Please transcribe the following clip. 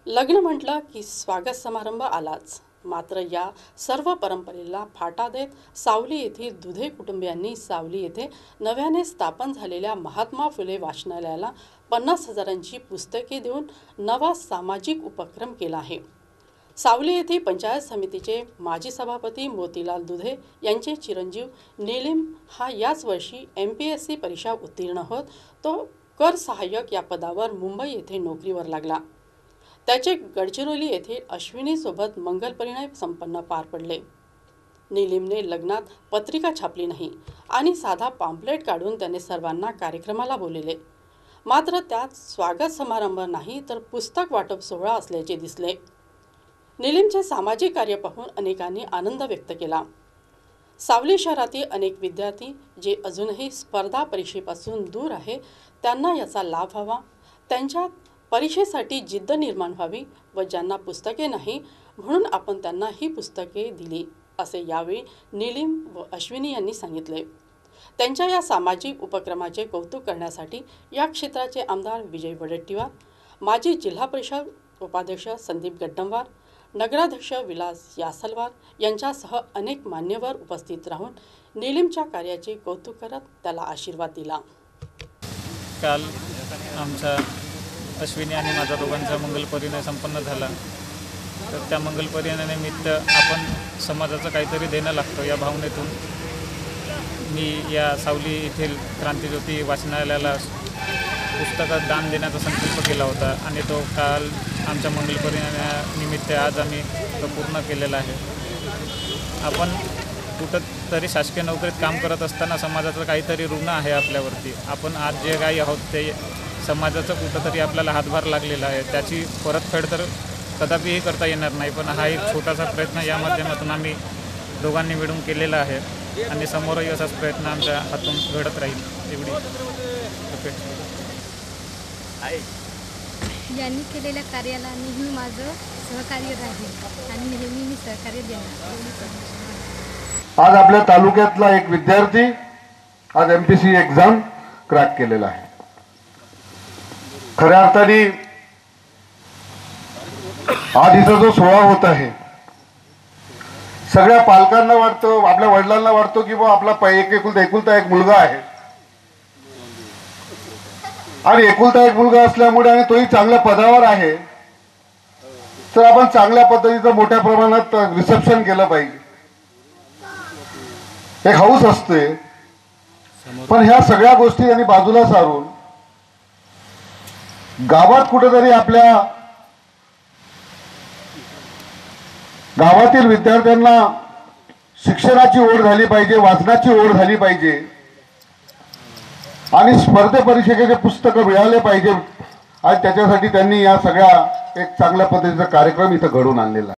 लग्न म्हटलं की स्वागत समारंभ आलाच। मात्र या सर्व परंपरेला फाटा देत सावली येथील दुधे कुटुंबियांनी सावली येथे नव्याने स्थापन झालेल्या महात्मा फुले वाचनालयाला 50,000ची पुस्तके देऊन नवा सामाजिक उपक्रम केला आहे। सावली येथे पंचायत समितीचे माजी सभापती मोतीलाल दुधे यांचे चिरंजीव नीलिम हा याच वर्षी MPSC परीक्षा उत्तीर्ण होत तो कर सहाय्यक या पदावर मुंबई येथे नोकरीवर लागला। त्याचे गडचिरोली येथे अश्विनी सोबत मंगल परिणय संपन्न पार पडले। नीलिमने लग्नात पत्रिका छापली नाही आणि साधा पॅम्पलेट काढून त्याने सर्वांना कार्यक्रमाला बोलवले। मात्र त्यात स्वागत समारंभ नाही तर पुस्तक वाटप सोहळा असल्याचे दिसले। नीलिमचे सामाजिक कार्य पाहून अनेकांनी आनंद व्यक्त केला। सावली शहरातील अनेक विद्यार्थी जे अजूनही स्पर्धा परीक्षेपासून दूर आहे त्यांना याचा लाभ व्हावा, त्यांच्या परीक्षेसाठी जिद्द निर्माण व्हावी व ज्यांना पुस्तके नाही म्हणून आपण त्यांना ही पुस्तके दिली असे यावेळी नीलिम व अश्विनी यांनी सांगितले। त्यांच्या या सामाजिक उपक्रमाचे कौतुक करण्यासाठी या क्षेत्राचे आमदार विजय वडेट्टीवार, माजी जिल्हा परिषद उपाध्यक्ष संदीप गड्डमवार, नगराध्यक्ष विलास यासलवार यांच्यासह अनेक मान्यवर उपस्थित राहून नीलिमच्या कार्याचे कौतुक करत त्याला आशीर्वाद दिला। काल आमचा अश्विनी आणि माझा दोघांचा मंगल परिणय संपन्न झाला। तर त्या मंगल परिणयानिमित्त आपण समाजाचं काहीतरी देणं लागतं या भावनेतून मी या सावली येथील क्रांतिज्योती वाचनालयाला पुस्तकात दान देण्याचा संकल्प केला होता आणि तो काल आमच्या मंगल परिणयानिमित्त आज आम्ही तो पूर्ण केलेला आहे। आपण कुठंतरी शासकीय नोकरीत काम करत असताना समाजाचं काहीतरी ऋण आहे आपल्यावरती। आपण आज जे काही आहोत ते समाजाचं कुठंतरी आपल्याला हातभार लागलेला आहे, त्याची परतफेड तर कदापिही करता येणार नाही, पण हा एक छोटासा प्रयत्न या माध्यमातून आम्ही दोघांनी मिळून केलेला आहे आणि समोरही असाच प्रयत्न आमच्या हातून घडत राहील एवढी अपेक्षा आहे। यांनी केलेल्या कार्याला नेहमी माझं सहकार्य राहील आणि नेहमी मी सहकार्य देणार। आज आपल्या तालुक्यातला एक विद्यार्थी आज MPSC एक्झाम क्रॅक केलेला आहे। खऱ्या अर्थाने आज इथं जो सोहळा होत आहे सगळ्या पालकांना वाटतं, आपल्या वडिलांना वाटतो की बा आपला एकुलता एक मुलगा आहे आणि एकुलता एक मुलगा असल्यामुळे आणि तोही चांगल्या पदावर आहे तर आपण चांगल्या पद्धतीचं मोठ्या प्रमाणात रिसेप्शन केलं पाहिजे, एक हौस असते। पण ह्या सगळ्या गोष्टी यांनी बाजूला सारून गावात कुठेतरी आपल्या गावातील विद्यार्थ्यांना शिक्षणाची ओढ झाली पाहिजे, वाचनाची ओढ झाली पाहिजे आणि स्पर्धे परीक्षेचे पुस्तकं मिळाले पाहिजे आणि त्याच्यासाठी त्यांनी या सगळ्या एक चांगल्या पद्धतीचा कार्यक्रम इथं घडवून आणलेला आहे।